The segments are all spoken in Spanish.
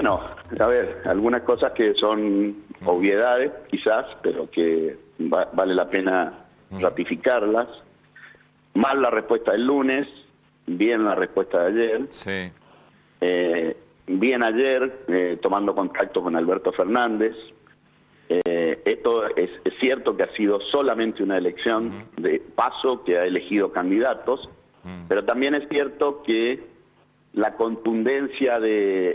Bueno, a ver, algunas cosas que son obviedades, quizás, pero que vale la pena ratificarlas. Mal la respuesta del lunes, bien la respuesta de ayer. Sí. Bien ayer, tomando contacto con Alberto Fernández. Esto es cierto que ha sido solamente una elección de paso, que ha elegido candidatos, pero también es cierto que la contundencia de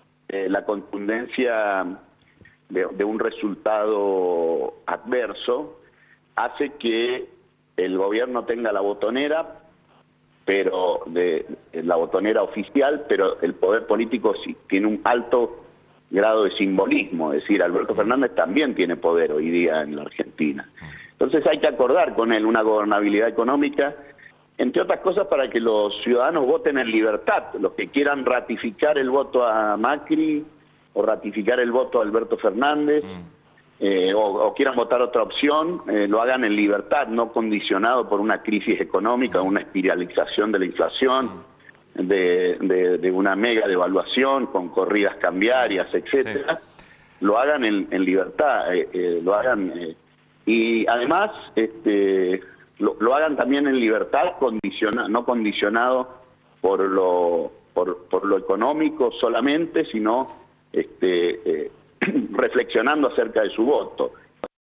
un resultado adverso hace que el gobierno tenga la botonera, pero la botonera oficial, pero el poder político sí tiene un alto grado de simbolismo, es decir, Alberto Fernández también tiene poder hoy día en la Argentina. Entonces hay que acordar con él una gobernabilidad económica, entre otras cosas para que los ciudadanos voten en libertad, los que quieran ratificar el voto a Macri o ratificar el voto a Alberto Fernández, o quieran votar otra opción, lo hagan en libertad, no condicionado por una crisis económica, una espiralización de la inflación, de una mega devaluación con corridas cambiarias, etcétera. Lo hagan en libertad, lo hagan y además lo hagan también en libertad, no condicionado por lo económico solamente, sino reflexionando acerca de su voto.